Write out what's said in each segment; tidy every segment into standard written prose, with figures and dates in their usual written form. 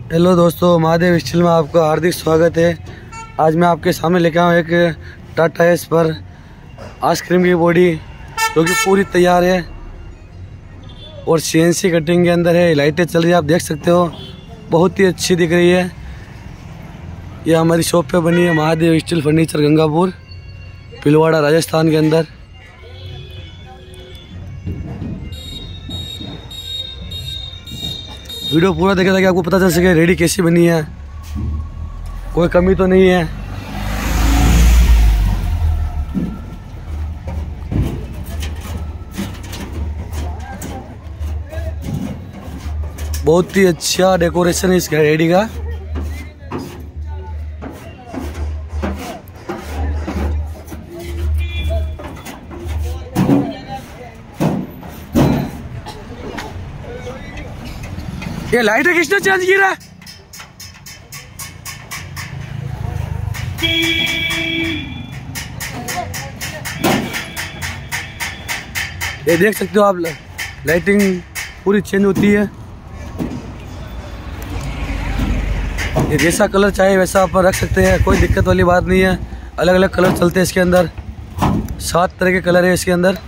Hello दोस्तों, Mahadev steel में आपका हार्दिक स्वागत है। आज मैं आपके सामने लेके आया हूँ एक टाटा एस पर आइसक्रीम की बॉडी जो कि पूरी तैयार है और सीएनसी कटिंग के अंदर है। लाइटें चल रही है, आप देख सकते हो, बहुत ही अच्छी दिख रही है। ये हमारी शॉप पे बनी है, महादेव स्टील फर्नीचर, गंगापुर, भीलवाड़ा, राजस्थान के अंदर। वीडियो पूरा देखा ताकि आपको पता चल सके रेडी कैसी बनी है, कोई कमी तो नहीं है। बहुत ही अच्छा डेकोरेशन है इस रेडी का। ये लाइट किसने चेंज की रहा है? ये देख सकते हो आप, लाइटिंग पूरी चेंज होती है। ये जैसा कलर चाहे वैसा आप रख सकते हैं, कोई दिक्कत वाली बात नहीं है। अलग अलग कलर चलते हैं इसके अंदर, 7 तरह के कलर है इसके अंदर।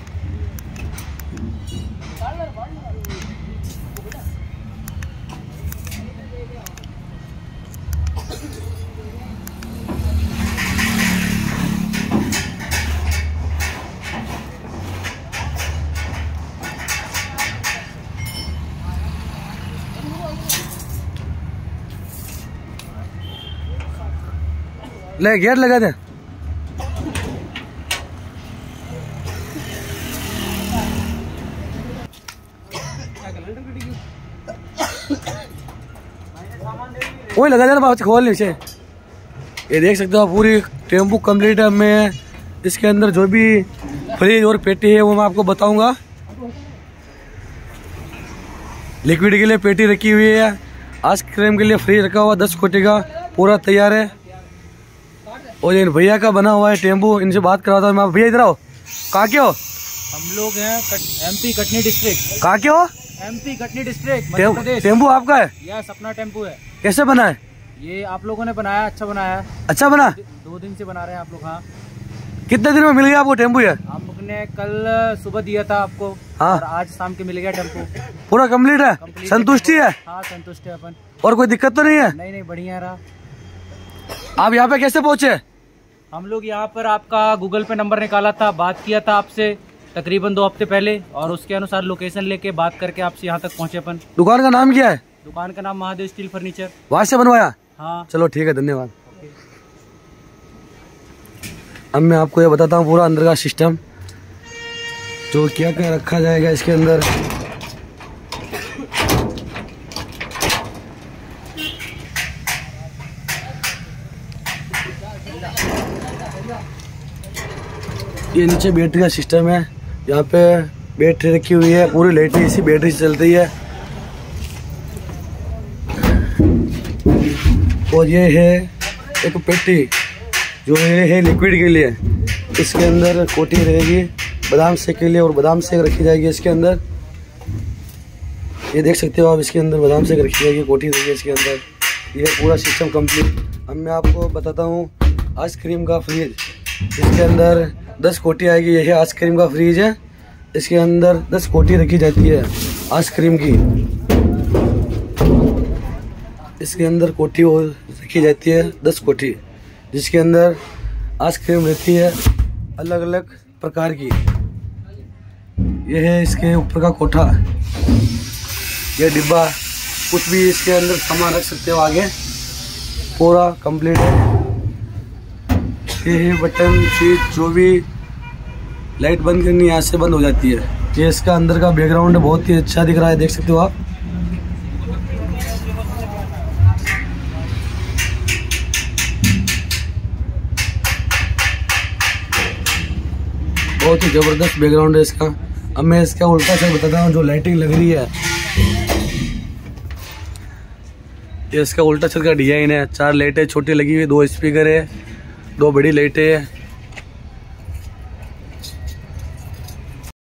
ले गेट लगा दे। वही लगा दे ना, खोल नीचे। ये देख सकते हो पूरी टेम्पू कंप्लीट है। मैं इसके अंदर जो भी फ्रिज और पेटी है वो मैं आपको बताऊंगा। लिक्विड के लिए पेटी रखी हुई है, आइसक्रीम के लिए फ्रिज रखा हुआ 10 कोटी का, पूरा तैयार है। और ये भैया का बना हुआ है टेम्पू, इनसे बात करवाता हूँ मैं। भैया इधर आओ। कहाँ के हो? हम लोग हैं एमपी कटनी डिस्ट्रिक्ट। कहाँ के हो? MP Katni district. टेम्पू आपका है? यस, अपना टेम्पू है। कैसे बना है? ये आप लोगों ने बनाया, अच्छा बनाया है। अच्छा बना? 2 दिन से बना रहे हैं आप लोग। हाँ। कितने दिन में मिल गया आपको टेम्पू? ये हमने कल सुबह दिया था आपको। हाँ। और आज शाम के मिल गया टेम्पू। पूरा कंप्लीट है? संतुष्टि है? हाँ, संतुष्ट है अपन। और कोई दिक्कत तो नहीं है? नहीं, बढ़िया रहा। आप यहाँ पे कैसे पहुँचे? हम लोग यहाँ पर आपका गूगल पे नंबर निकाला था, बात किया था आपसे तकरीबन 2 हफ्ते पहले, और उसके अनुसार लोकेशन लेके बात करके आपसे यहाँ तक पहुँचे अपन। दुकान का नाम क्या है? दुकान का नाम महादेव स्टील फर्नीचर। वहाँ से बनवाया? हाँ। चलो ठीक है, धन्यवाद। अब मैं आपको ये बताता हूँ पूरा अंदर का सिस्टम, जो क्या क्या रखा जाएगा इसके अंदर। ये नीचे बैटरी का सिस्टम है, यहाँ पे बैटरी रखी हुई है, पूरी लाइटें इसी बैटरी से चलती है। और ये है एक पेटी, जो ये है लिक्विड के लिए। इसके अंदर कोटी रहेगी बादाम शेक के लिए, और बादाम शेक रखी जाएगी इसके अंदर। ये देख सकते हो आप, इसके अंदर बादाम शेक रखी जाएगी, कोटी रहेगी इसके अंदर। ये पूरा सिस्टम कंप्लीट। अब मैं आपको बताता हूँ आइसक्रीम का फ्रिज। इसके अंदर 10 कोटी आएगी। यही आइसक्रीम का फ्रिज है, इसके अंदर 10 कोटी रखी जाती है आइसक्रीम की। इसके अंदर कोटी रखी जाती है 10 कोटी, जिसके अंदर आइसक्रीम रहती है अलग अलग प्रकार की। यह है इसके ऊपर का कोठा, यह डिब्बा, कुछ भी इसके अंदर सामान रख सकते हो आगे, पूरा कंप्लीट है। ये है बटन, स्विच, जो भी लाइट बंद करनी है यहाँ से बंद हो जाती है। ये इसका अंदर का बैकग्राउंड है, बहुत ही अच्छा दिख रहा है, देख सकते हो आप। बहुत ही जबरदस्त बैकग्राउंड है इसका। अब मैं इसका उल्टा से बताता हूँ, जो लाइटिंग लग रही है। ये इसका उल्टा छत का डिजाइन है, 4 लाइटें छोटी लगी हुई, 2 स्पीकर है, 2 बड़ी लाइटें है।